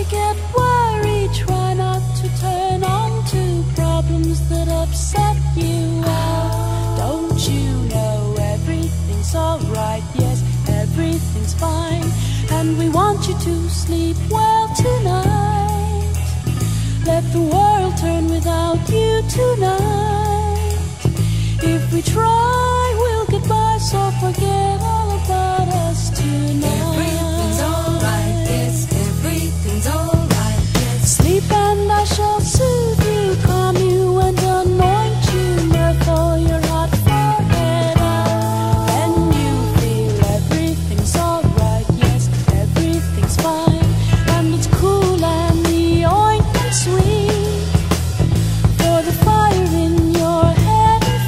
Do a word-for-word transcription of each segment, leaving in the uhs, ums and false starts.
get worried, try not to turn on to problems that upset you. Well, don't you know everything's alright? Yes, everything's fine, and we want you to sleep well tonight. Let the world turn without you tonight. If we try, we'll get by, so forget all about us tonight. Everything's alright, yes, everything's alright, yes. Sleep and I shall soothe you, calm you and anoint you, therefore your hot forehead out. Then you feel everything's alright, yes, everything's fine, and it's cool and the ointment sweet for the fire in your head and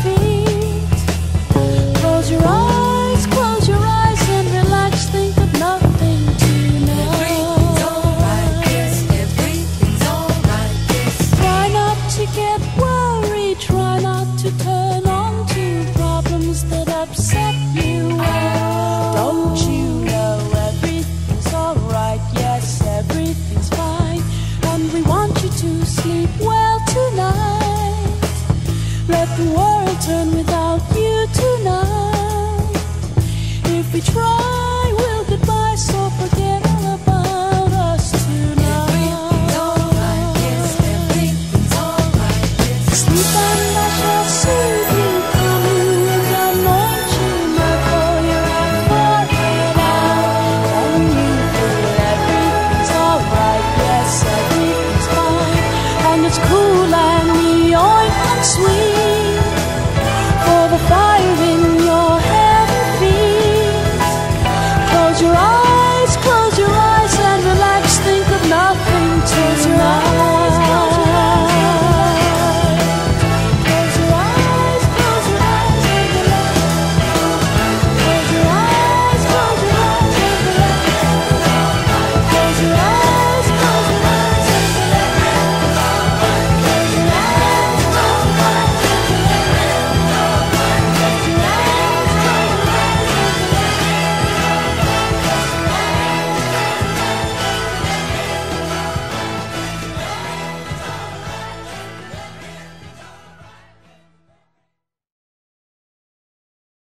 feet. Close your eyes, close your eyes and relax, think of nothing tonight. Everything's alright, yes, everything's alright, yes. Try not to get worried, try not to turn on to problems that upset you. Well, don't you know everything's alright? Yes, everything's fine, and we want you to sleep well tonight. Let the world turn without you tonight. If we try, we'll get by, so forget all about us tonight. Everything's alright, yes, everything's alright, yes. Sleep and I shall soothe you, calm you and anoint you, therefore your forehead out. And you feel everything's alright, yes, everything's fine, and it's cool and the ointment sweet for the fire in your head and feet. Close your eyes, close your eyes and relax, think of nothing tonight.